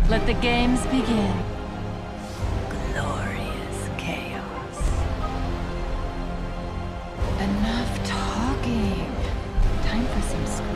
Let the games begin. Glorious chaos. Enough talking. Time for some